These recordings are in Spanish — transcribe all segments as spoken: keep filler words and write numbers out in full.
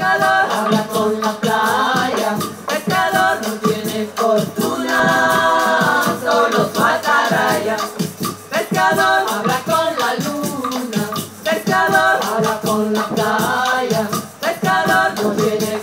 pescador habla con la playa, pescador no tiene fortuna, solo su ataraya. Pescador habla con la luna, pescador habla con la playa, pescador no tiene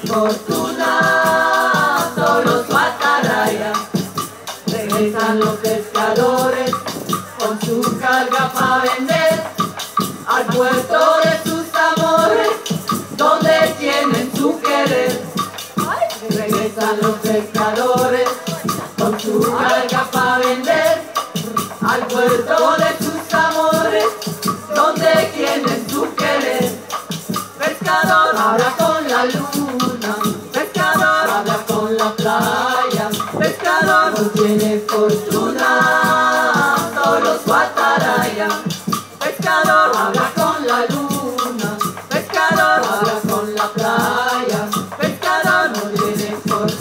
fortuna, solo su ataraya. Regresan los pescadores con su carga para vender al puerto de sus amores, donde tienen su querer. Regresan los pescadores con su carga para vender al puerto de sus amores, donde tienen su querer. Pescador habla con la luna, pescador habla con la playa, pescador no tiene fortuna, solo su ataraya. Pescador habla con la luna, pescador habla con la playa, pescador no tiene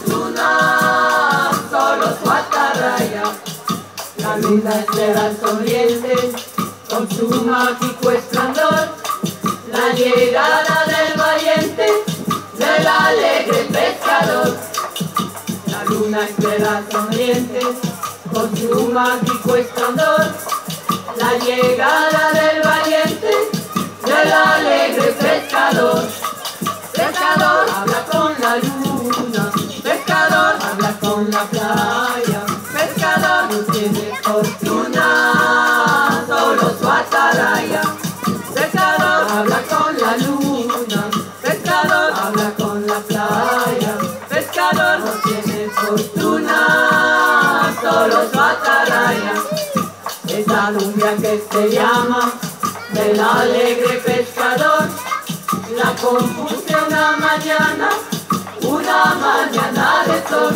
fortuna, solo su ataraya. La luna espera al sonriente con su mágico esplendor, la llegada del valiente, del alegre pescador. La luna espera al sonriente con su mágico esplendor, la llegada del valiente, del alegre pescador. Pescador habla con la luna, pescador habla con la playa, pescador no tiene fortuna, solo su ataraya. Pescador habla con la luna, pescador habla con la playa, pescador no tiene fortuna, solo su ataraya. Esa cumbia que se llama del alegre pescador, la compuse una mañana, una mañana de sol.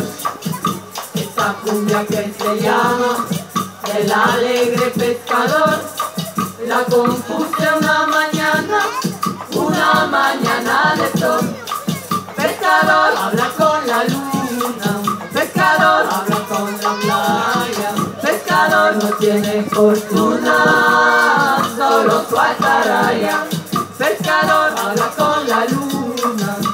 Esa cumbia que se llama del alegre pescador, la compuse una mañana, una mañana de sol. Pescador habla con la luna, pescador habla con la playa, pescador no tiene fortuna, solo su ataraya. Pescador habla con la luna,